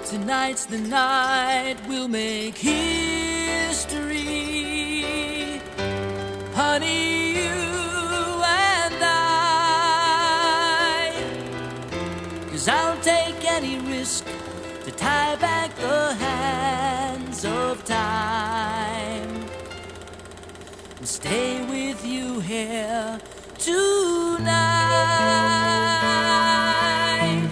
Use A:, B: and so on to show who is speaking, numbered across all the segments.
A: Tonight's the night we'll make history, honey, you and I. 'Cause I'll take any risk to tie back the hands of time and stay with you here tonight.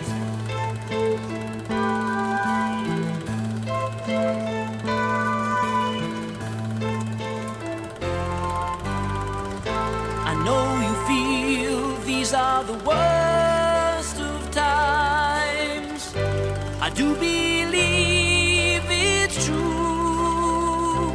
A: I know you feel these are the worst of times. I do believe it's true.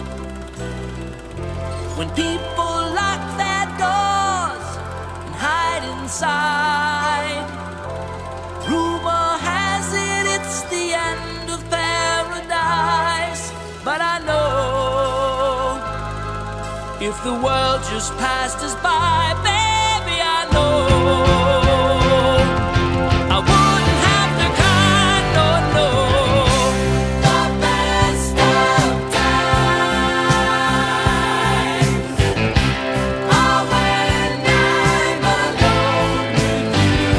A: When people lock their doors and hide inside, rumor has it it's the end of paradise. But I know if the world just passed us by, baby, I know I wouldn't have to cry, no, no. The best of times are when I'm alone with you.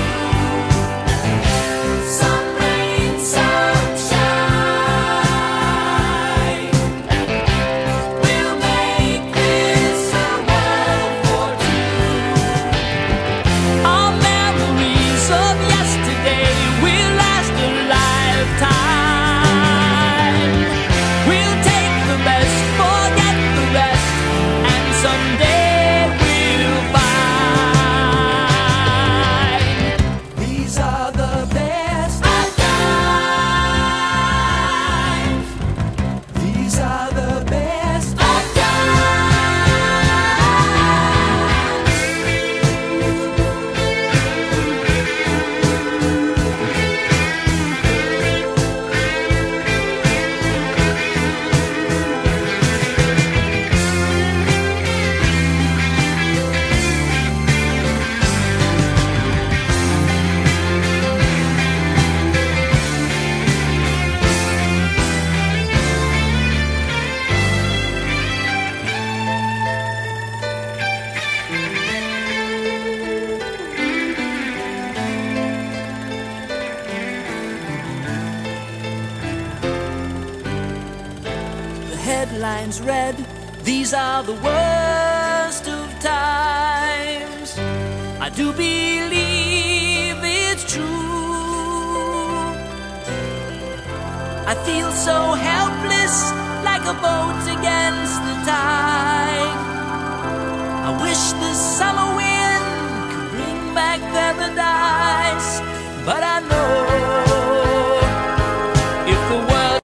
A: Some rain, some shine, we'll make this a world for two. Our memories of yesterday will last a lifetime. We'll take the best, forget the rest, and someday we'll find these are the best of times. These are the best of times. The headlines read, these are the worst of times. I do believe it's true. I feel so helpless, like a boat again.